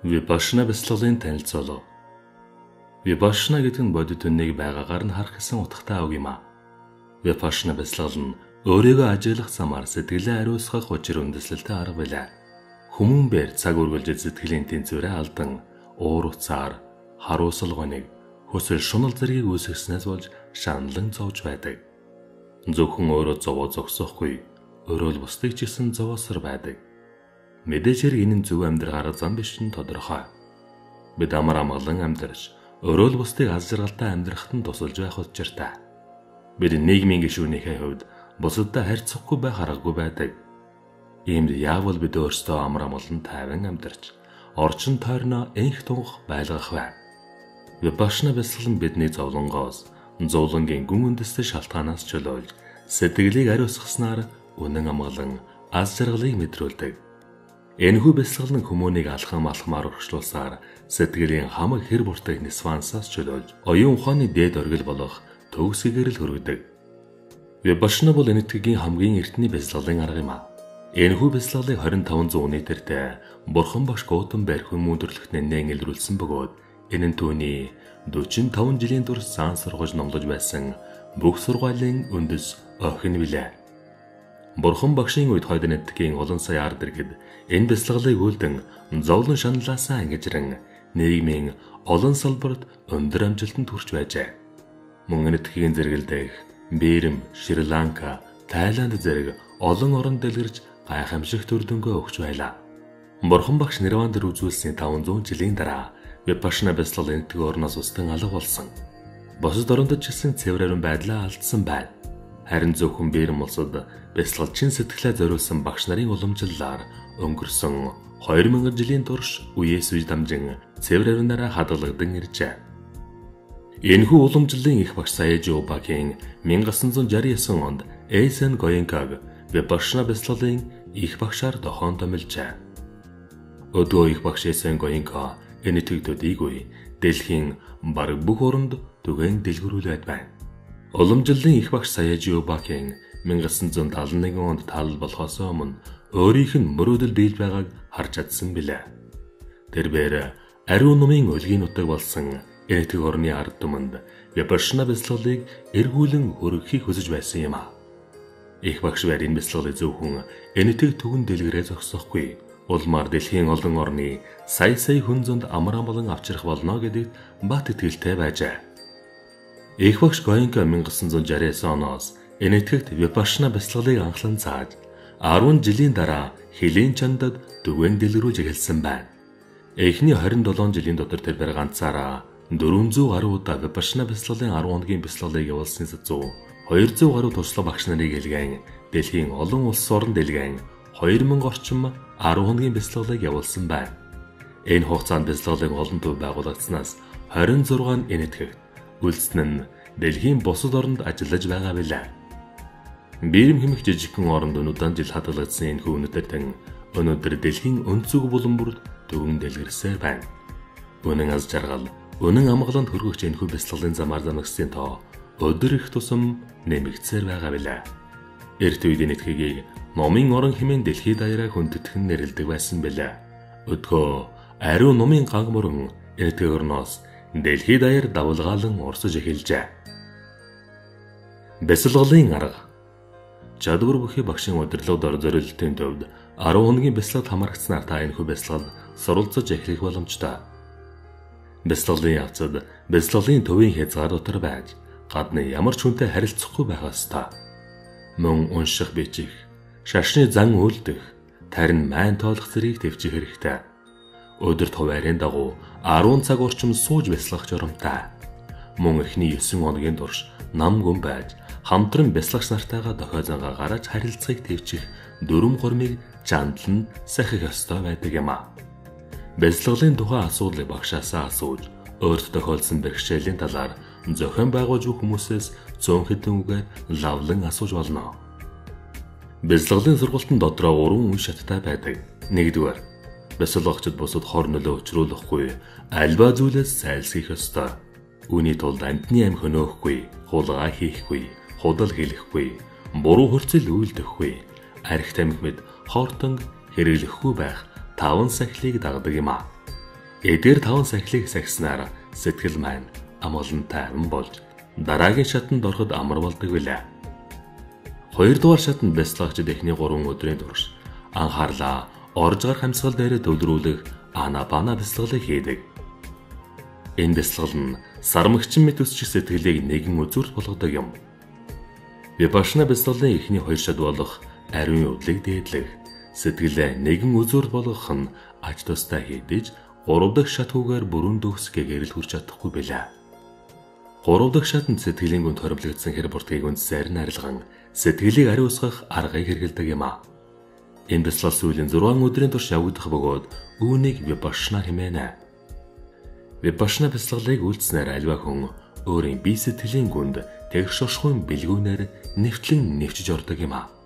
Випашна бяцлаглалын танилцуулга. Випашна гэдэг нь бодит үннийг байгаагаар нь харах гэсэн утгатай үг юм а. Випашна бяцлал нь өөрийгөө ажиглах замаар сэтгэлээ ариусгах учир үндэслэлтэй арга байлаа. Хүмүүнээр цаг үргэлж сэтгэлийн тэнцвэрээ алдан уур уцаар харуулсалгоныг хүсэл шунал зэргийг үүсгэснээс болж шаналн зовж байдаг. Зөвхөн өөрөө зовоо зогсохгүй, өөрөө л бусдыг ч гэсэн зовоосор байдаг. Мэдээж хэрэг энэ зөв амьдрах арга зам биш нь тодорхой. Бид амар амгалан амьдарч, өөрөө л бусдыг аз жаргалтай амьдрахад нь тусалж байх учиртай. Бид нийгмийн гишүүнийхээ хувьд бусадтай харьцахгүй байх аргагүй байдаг. Иймд яавал бид өөрсдөө амар амгалан тайван амьдарч, орчин тойрноо энх тунгах байлгах вэ. Випашна бяцлал нь бидний зовлонгоос, зовлонгийн гүн үндэстэй шалтгаанаас чөлөөлж, сэтгэлийг ариусгаснаар үнэн амгалан аз жаргалыг мэдрүүлдэг. Энэхүү бяцлал нь хүмүүнийг алхам алхмаар өргөжлүүлсээр сэтгэлийн хамаг хэр буртаг нисвансаас чөлөөлж, оюун ухааны дээд оргил болох төгсгийгээр л хүргэдэг. Випашна бол энэтхэгийн хамгийн эртний бяцлаглалын арга юм а. Энэхүү бяцлаглалыг 2500 оны тэртээ Бурхан багш Гоутам Бархи мөндөрлөгт нэн илрүүлсэн бөгөөд энэ нь түүний 45 жилийн турш сан сургаж номлож байсан бүх сургаалын үндэс охин билээ. Бурхан багшийн үед хойд энэтхэгийн олон сая ард иргэд энэ бяцлаглалыг үлдэн зовлон шаналлаасаа ангижран нийгмийн олон салбарт өндөр амжилтанд хүрч байжээ. Мөн энэтхэгийн зэрэгэлдэх Бээрэм, Шри-Ланка, Тайланд зэрэг олон оронд дэлгэрч гайхамшигт үр дүнгээ өгч байлаа. Бурхан багш Нирвандэр үзүүлсэн 500 жилийн дараа Випашна бяцлал энэтхэг орноос устан алга болсон. Бусад орондод ч гэсэн цэвэр ариун байдлаа алдсан байна. Харин зөвхөн Бээрэм улсад бяцлагчин сэтгэлээ зориулсан багш нарын уламжлалаар өнгөрсөн 2000 жилийн турш үеэс үе дамжин цэвэр ариунаараа хадгалагдсан иржээ. Энэхүү уламжлалын их багш Саяжи Обакийн 1969 онд Эйсэн Гоенкаг Випашна бяцлаглалын их багшаар дохон томилжээ. Өдөө их багш Эйсэн Гоенка энэтхэгдүүдийг үе дэлхийн бараг бүх оронд түгээн дэлгэрүүлээд байна. Уламжлалын их багш Саяжи Обакийн 1971 онд талал болохоос өмнө өөрийнх нь мөрөөдөл биелж байгааг харж чадсан билээ. Тэрээр ариун номын өлгийн нутаг болсон энэтхэг орны ард түмэнд Випашна бяцлаглалыг эргүүлэн хөргөхийг хүсэж байсан юм а. Их багш Барийн бяцлаглалыг зөвхөн энэтхэг түгэн дэлгэрээ зогсохгүй, улмаар дэлхийн олон орны сая хүн зөнд амар амгалан авчрах болно гэдэгт бат итгэлтэй байжээ. Их багш Гоенка 1969 оноос энэтхэгт Випашна бяцлаглалыг анхлан зааж 10 жилийн дараа Хилийн чандад түгээн дэлгэрүүлж эхэлсэн байна. Эхний 27 жилийн дотор тэр ганцаараа 400 гаруй удаа Випашна бяцлаглалын 10 хоногийн бяцлаглалыг явуулсан зэзүү 200 гаруй туслах багш нарыг илгээн дэлхийн олон улс орнд илгээн 2000 орчим 10 хоногийн бяцлаглалыг явуулсан байна. Энэ хугацаанд бяцлаглалыг олон төв байгуулагдсанаас 26 энэтхэгт үлдсэн нь дэлхийн бусад оронд ажиллаж байгаа билээ. Бээрэм хэмэх жижигхэн оронд өнөдөн жил хадгалагдсан энэ үнэтэйгэн өнөөдөр дэлхийн өнцөг булан бүрд түгэн дэлгэрсээр байна. Үнэн аз жаргал, үнэн амгаланд хөргөгч энэхүү бяцлаглалын замаар замнагсын тоо өдөр их тусам нэмэгдсээр байгаа билээ. Эрт үед энэтхэгийг номын орон хэмээн дэлхийд даяараа хүндэтгэн нэрлэдэг байсан билээ. Өдгөө ариун номын ганг мөрөн энэтхэг орноос дэлхийд даяар давалгаалan урсаж эхэлжээ. Бяцлаглалын арга. Чадвар бүхий багшийн удирдлагад зориултын төвд 10 хоногийн бяцлагт хамрагдсанаар та энэхүү бяцлагад суралцаж эхлэх боломжтой. Бяцлаглалын явцад бяцлаглалын төвийн хязгаар дотор байж гадны ямар ч хүнтэй харилцахгүй байх ёстой. Мөн унших бичих, шашны зан үлдэх, тарин майн тоолох зэргийг төвчих хэрэгтэй. Өдөрт хуваарийн дагуу 10 цаг орчим сууж бяцлах жоромтой. Мөн эхний 9 хоногийн турш нам гүн байж хамтран бяцлагч нартайгаа дохио зангаа гараж харилцахыг төвчих дүрм гормыг жандлан сахих ёстой байдаг юм а. Бяцлаглалын тухай асуудлыг багшаасаа асууж, өөрт тохиолдсон бэрхшээлийн талаар зохион байгуулж буй хүмүүсээс зөөн хэдэн үгээр лавлан асууж болно. Бяцлаглалын сургалтын дотроо 3 үе шаттай байдаг. 1-р, бяцлагчид бусад хор нөлөө учруулахгүй альва зүйлээс зайлсхийх ёстой. Үүний тулд амьтны амь хөнөөхгүй, хулгай хийхгүй, худал хэлэхгүй, буруу хөрцөл үйлдэхгүй, архит амх мэд хоортон хэрэглэхгүй байх 5 сахилыг дагдаг юм а. Эдгээр 5 сахилыг сахиснаар сэтгэл маань амгалантай амин болж дараагийн шатанд ороход амар болдог билээ. 2 дугаар шатанд бяцлагчид эхний 3 өдрийн турш анхаарлаа орж гарах амьсгал дээр төвлөрүүлэх анапана бяцлаглыг хийдэг. Энэ бяцлал нь сармагчин мэт өсчих сэтгэлийг нэгэн үзүүрт болгодог юм. Випашна бяцлаглын эхний 2 шат болох ариун явдлыг дээдлэх, сэтгэлээ нэгэн үзүүрт болгох нь ач тустай хийдэж 3 дахь шатгүйгээр бүрэн төгсгөөр л хүрч чадахгүй билээ. 3 дахь шатанд сэтгэлийн гүнд хоригдлогдсон хэр буртгийг үндсээр нь арилган сэтгэлийг ариун усгах аргыг хэрэгэлдэг юм а. Энэ бяцлал сүүлийн 6 өдрийн турш явагдах бөгөөд үүнийг випашна хэмээнэ. Випашна бяцлаглыг үйлдснээр альва хүн өөрийн бие сэтгэлийн гүнд тэгш оршихуйн бэлгүүнээр нэвтлэн нэвчиж ордог юм а.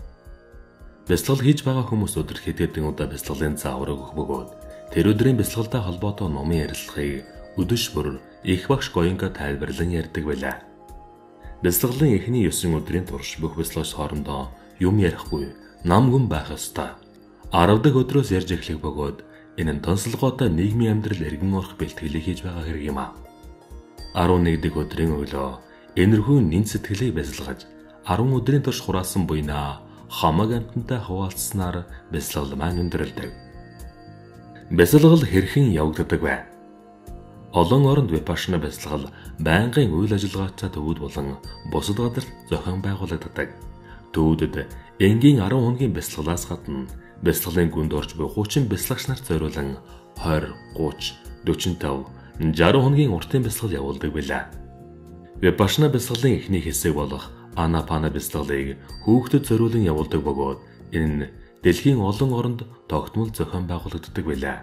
Бяцлал хийж байгаа хүмүүс өдөр хэдэн удаа бяцлаглын зааврыг өгөх бөгөөд тэр өдрийн бяцлагалтай холбоотой номын ярилцлагыг өдөш бүр их багш гоёнга тайлбарлан ярьдаг байлаа. Бяцлаглын эхний 9 өдрийн турш бүх бяцлагч хоорондоо юм ярихгүй нам гүн байх ёстой. 10 дахь өдрөөс ярьж эхлэх бөгөөд энэ нь тонцолгоотой нийгмийн амьдрал эргэн орох бэлтгэлийг хийж байгаа хэрэг юм а. 11 дахь өдрийн өглөө энэрхүү нэн сэтгэлийг бяцлагаж 10 өдрийн турш хураасан буйнаа хамаг амтантай хуваалцснаар бяцлал маань өндөрлөдөг. Бяцлагал хэрхэн явагддаг вэ? Олон оронд випашна бяцлагал байнгын үйл ажиллагаатай төвүүд болон бусад газарт зохион байгуулагддаг. Төвүүдэд энгийн 10 хоногийн бяцлаглаас гадна бяцлаглын гүнд орж буй 30 бяцлагч нарт зориулан 20, 30, 45, 60 хоногийн уртын бяцлал явуулдаг билээ. Випашна бяцлаглын эхний хэсэг болох анапана бяцлаглыг хүүхдэд зориулан явуулдаг бөгөөд энэ нь дэлхийн олон оронд тогтмол зохион байгуулагддаг билээ.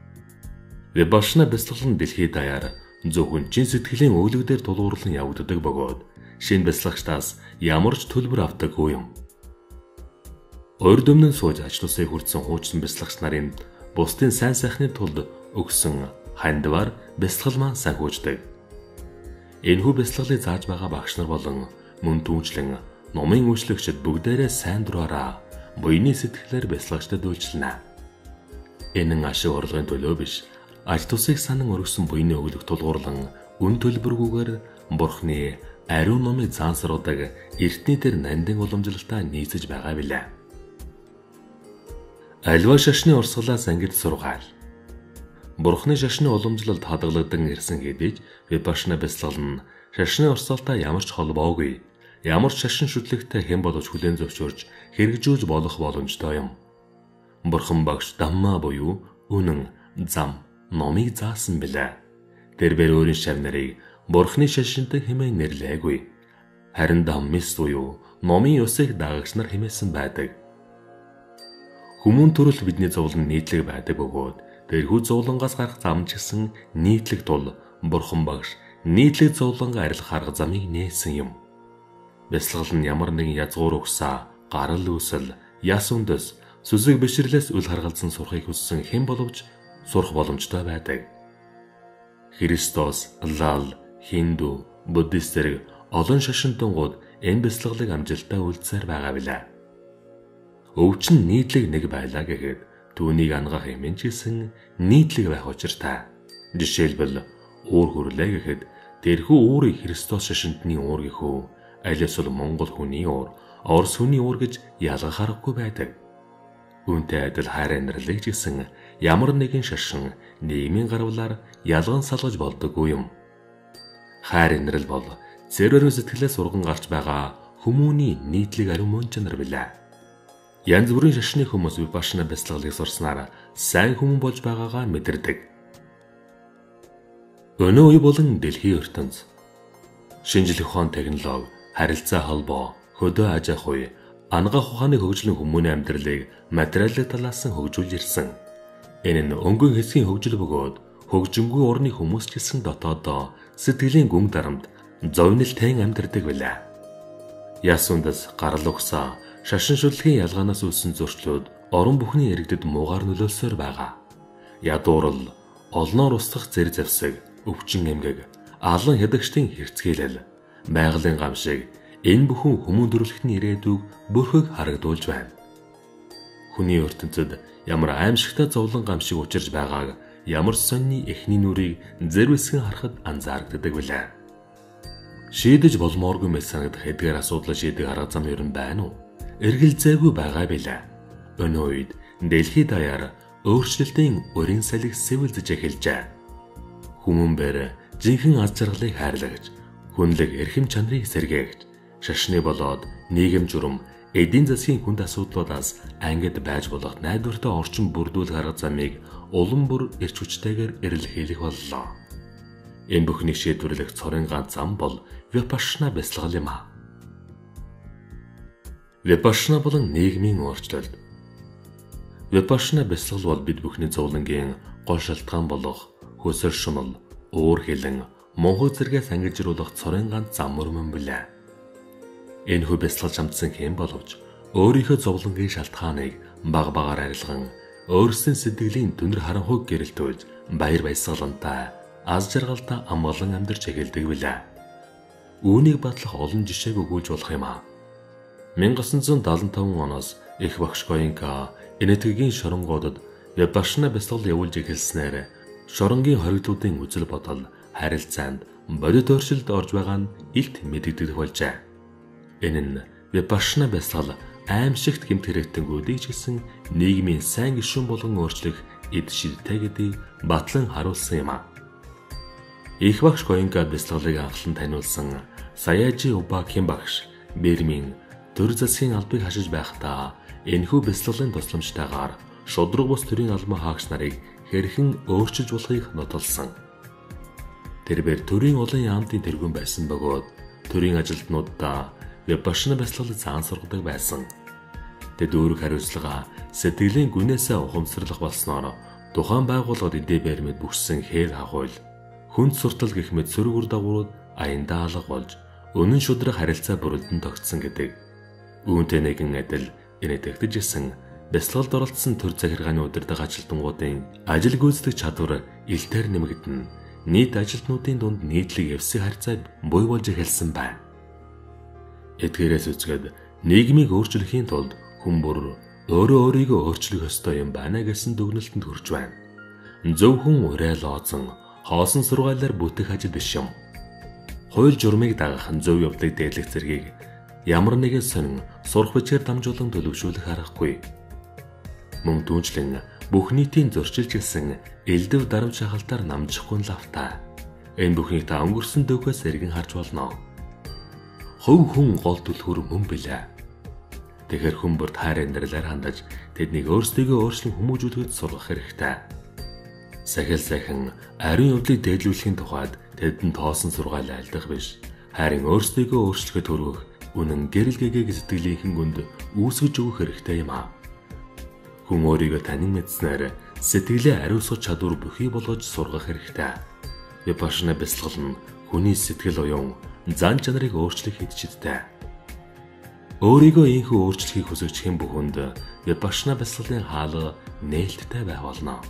Випашна бяцлал нь дэлхийд даяар зөвхөн чин сэтгэлийн өглөг дээр тулгуурлан явагддаг бөгөөд шинэ бяцлагчдаас ямар ч төлбөр авдаггүй юм. Урд өмнө сууж ач тусыг хүртсэн хуучин бяцлагч нарын бусдын сайн сайхны тулд өгсөн хандвар бяцлал маань санхүүждэг. Энэхүү бяцлаглыг зааж байгаа багш нар болон мөн түүнчлэн номын үйлчлэгчид бүгдээрээ сайн дураараа буйны сэтгэлээр бяцлагчдад үйлчилнэ. Энэ нь ашиг орлогын төлөө биш, ач тусыг санан өргөсөн буйны өглөг тулгуурлан үн төлбөргүйгээр Бурхны ариун номыг заансруулдаг эртний тэр нандин уламжлалтаа нийцэж байгаа билээ. Альва шашны урсгалаас ангид сургаал. Бурхны шашны уламжлалд хадгалагдсан ирсэн хэдий випашна бяцлал нь шашны урсгалтай ямар ч холбоогүй, ямар ч шашин шүтлэгтэй хэн боловч хүлээн зөвшөөрж хэрэгжүүлж болох боломжтой юм. Бурхан багш Дамма буюу үнэн, зам, номыг заасан билээ. Тэрээр өөрийн шав нарыг Бурхны шашинтай хэмээн нэрлээгүй. Харин Даммис буюу номын ёсыг дагагч нар хэмээсэн байдаг. Хүмүүн төрөл бидний зовлон нийтлэг байдаг бөгөөд тэрхүү зовлонгоос гарах зам ч гэсэн нийтлэг тул Бурхан багш нийтлэг зовлонго арилгах арга замыг нээсэн юм. Бяцлал нь ямар нэгэн язгуур угсаа, гарал үүсэл, яс үндэс, сүзэг бишрлээс үл харгалзан сурахыг хүссэн хэн боловч сурах боломжтой байдаг. Христос, Лал, Хинду, Буддист зэрэг олон шашин тунгууд энэ бяцлаглыг амжилттай үйлдсээр байгаа билээ. Өвчин нийтлэг нэг байлаа гэхэд түүнийг ангах юм ч гэсэн нийтлэг байх учиртай. Жишээлбэл уур хүрлээ гэхэд тэрхүү уурыг Христос шашинтны уур гэхүү, аль эсвэл Монгол хүний уур, Орос хүний уур гэж ялгах аргагүй байдаг. Үүнтэй адил хайр амьдралыг ч гэсэн ямар нэгэн шашин нийгмийн гарвалаар ялган салгаж болдоггүй юм. Хайр амьдрал бол зэрэг сэтгэлээс урган гарч байгаа хүмүүний нийтлэг ариун мөн чанар билээ. Янз бүрийн шашны хүмүүс випашна бяцлаглыг сурснаар сайн хүн болж байгаагаа мэдэрдэг. Өнөө үе болон дэлхийн ертөнц, шинжлэх ухаан технологи, харилцаа холбоо, хөдөө аж ахуй, ангах ухааны хөгжлийн хүмүүний амьдралыг материалын талаас нь хөгжүүлж ирсэн. Энэ нь өнгөн хэсгийн хөгжил бөгөөд хөгжингүй орны хүмүүс ч гэсэн дотоодоо сэтгэлийн гүн дарамт зовнилтын амьдардаг билээ. Яс үндэс, гарал угсаа, шашин шүтлэгийн ялгаанаас үүссэн зөрчлүүд орон бүхний иргэдэд муугар нөлөөлсөөр байгаа. Ядуурл, олноор устгах зэрэг завсаг, өвчин эмгэг, алан хядагчдын хэрцгийлэл, байгалийн гамшиг энэ бүхэн хүмүүн төрөлхтний ирээдүйг бүрхэг харагдуулж байна. Хүний ертөнцид ямар аимшигтай зовлон гамшиг учирж байгааг ямар сонины эхний нүрийг зэрвэсгэн харахад анзаардаг билээ. Шийдэж болмооргүй мэт санагдах эдгээр асуудлаа шийдэх арга зам ер нь байна уу? Эргэлзээгүй байгаа билээ. Өнөө үед дэлхийд даяар өөрчлөлтийн өрийн салхи сэвэлзэж эхэлжээ. Хүмүүнээр жинхэнэ аз жаргалыг хайрлагч, хүнлэг эрхэм чанарыг сэргээгч, шашны болоод нийгэм журам, эдийн засгийн хүнд асуудлуудаас ангид байж болох найдвартай орчин бүрдүүлэх арга замыг улам бүр эрч хүчтэйгээр эрэлхийлэх боллоо. Энэ бүхнийг шийдвэрлэх цорын ганц зам бол випашна бясалгал юм а. Випашна болон нийгмийн өөрчлөлт. Випашна бясалгал бол бид бүхний зовлонгийн гол шалтгаан болох хөсөр шунал, уур хилэн, мунхаг зэргээс ангижруулах цорын ганц зам мөрмөн билээ. Энэхүү бясалгал чамдсан хэм боловч өөрийнхөө зовлонгийн шалтгааныг баг багаар арилган өөрсдийн сэтгэлийн түнэр харанхуйг гэрэлтүүлж баяр баясгалантай аз жаргалтай амгалан амьдарч эхэлдэг билээ. Үүнийг батлах олон жишээг өгүүлж болох юм а. 1975 оноос их багш Гоенка энэтхэгийн шоронгуудад випашна бясалгал явуулж эхэлснээр шоронгийн хоригдлуудын үзэл бодол, харилцаанд бодит өөрчлөлт орж байгаа нь илт мэдэгдэх болжээ. Энэ нь випашна бясалгал аимшигт гэмт хэрэгтэнгүүдийг ч гэсэн нийгмийн сайн гишүүн болгон өөрчлөх эд шидтэй гэдгийг батлан харуулсан юм а. Их багш Гоенка бясалгалыг анхлан таниулсан Саяжи Убакийн багш Бермийн төр засгийн албыг хашиж байхдаа энэхүү бясалгалын тусламжтайгаар шудраг бус төрийн албан хаагч нарыг хэрхэн өөрчилж болохыг нотолсон. Тэрээр төрийн олон яамтын тэргүүн байсан бөгөөд төрийн ажилтнуудаа випашна бясалгалыг заан сургадаг байсан. Тэд өөрөг хариуцлага сэтгэлийн гүнээсээ ухамсарлах болсноор тухайн байгууллагад эдээ баримт бүхсэн хээр хахуйл, хүнд суртал гэх мэт сөрөг үр дагаврууд аяндаа алга болж үнэн шудраг харилцаа бүрэлдэн тогтсон гэдэг. Үүнтэй нэгэн адил энэ тэгтэж исэн бясалгалд оролцсон төр захиргааны удирдаг ажилтнуудын ажил гүйцэтгэх чадвар илтээр нэмэгдэн нийт ажилтнуудын дунд нийтлэг эвсэг харьцааг буй болж эхэлсэн байна. Эдгээрээс үзгээд нийгмийг өөрчлөхийн тулд хүн бүр өөрийгөө өөрчлөх ёстой юм байна гэсэн дүгнэлтэнд хүрч байна. Зөвхөн урай лооцсон хоосон сургаалаар бүтэх ажил биш юм. Хууль журмыг дагах зөв явдлыг дээдлэх зэргийг ямар нэгэн сонин сурах бичгээр дамжуулан төлөвшүүлэх аргагүй. Мөн дүүнчлэн бүх нийтийн зөрчилж гисэн элдв дарамт шахалтаар намжихгүй лавтаа. Энэ бүхнийг та өнгөрсөн дөхөөс эргэн харж болно. Хувь хүн гол түлхүүр мөн билээ. Тэгэхэр хүн бүр тайр амьдралаар хандаж тэднийг өөрсдийгөө өөрчлөн хүмүүжүүлэхэд сургах хэрэгтэй. Сахил сайхан ариун явдлыг дээдлүүлэхийн тухайд тэдэнд тоосон сургаал айлдах биш. Харин өөрсдийгөө өөрчлөхөд төрөх үнэн гэрэл гэгээг сэтгэлийнхэн гүнд үүсгэж өгөх хэрэгтэй юм а. Хүн өөрийгөө танин мэдснээр сэтгэлээ ариусгах чадвар бүхий болгож сургах хэрэгтэй. Випашна бясалгал нь хүний сэтгэл уян зан чанарыг өөрчлөх хэд чидтэй. Өөрийгөө инхүү өөрчлөхийг хүсэж хэн бүхэнд випашна бясалгалын хаалга нээлттэй байх болно.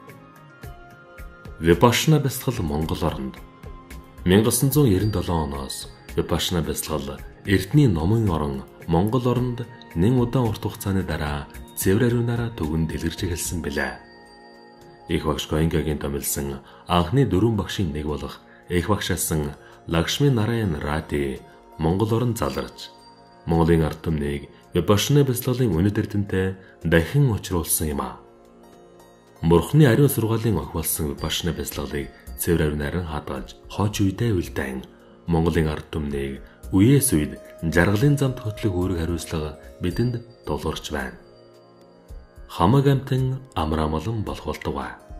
Випашна бясалгал Монгол орнд 1997 оноос випашна бясалгал Эрдэнэ номын орон Монгол оронд нэн удаан урт хугацааны дараа цэвэр ариунаараа түгэнд дэлгэрч эхэлсэн билээ. Их багш Гоенкагийн томилсон анхны 4 багшийн нэг болох их багшаасан Лакшми Нараян Рати Монгол орон заларч Монголын ард түмнийг випашна бясалгалын үнэт эрдэнэтэй дахин учруулсан юм а. Бурхны ариун сургаалын охи болсон випашна бясалгалыг цэвэр ариунаар хадгалж хойч үедээ үлдэн Монголын ард түмнийг үеэс үед жаргалын замд хөтлөх үүрэг хариуцлага бидэнд тулгарч байна. Хамаг амтан амраамалан болох болтугай.